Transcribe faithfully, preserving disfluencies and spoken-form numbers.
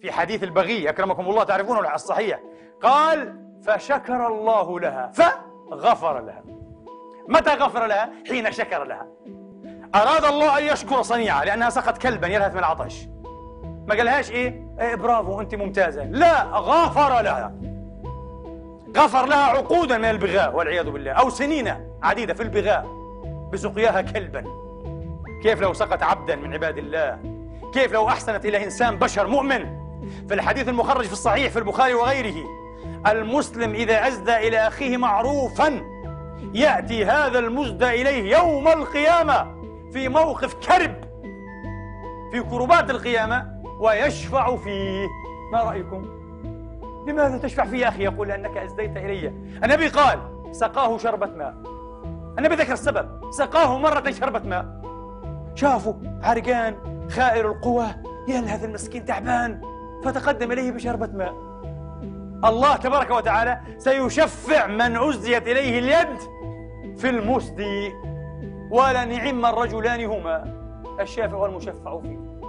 في حديث البغي أكرمكم الله، تعرفونه الصحيح، قال فشكر الله لها فغفر لها. متى غفر لها؟ حين شكر لها. أراد الله أن يشكر صنيعة لأنها سقت كلبا يلهث من العطش، ما قالهاش إيه؟ إيه برافو أنت ممتازة، لا، غفر لها. غفر لها عقودا من البغاء والعياذ بالله، أو سنين عديدة في البغاء بسقياها كلبا. كيف لو سقت عبدا من عباد الله؟ كيف لو أحسنت إلى إنسان بشر مؤمن؟ في الحديث المخرج في الصحيح في البخاري وغيره، المسلم إذا أسدى إلى أخيه معروفا يأتي هذا المسدى إليه يوم القيامة في موقف كرب في كربات القيامة ويشفع فيه. ما رأيكم؟ لماذا تشفع فيه يا أخي؟ يقول لأنك أسديت إلي. النبي قال سقاه شربة ماء. النبي ذكر السبب، سقاه مرة شربة ماء. شافوا عرقان خائر القوى، يلهث المسكين تعبان، فتقدم إليه بشربة ماء. الله تبارك وتعالى سيشفع من أزديت إليه اليد في المسدي، ولنعم الرجلان هما الشافع والمشفع فيه.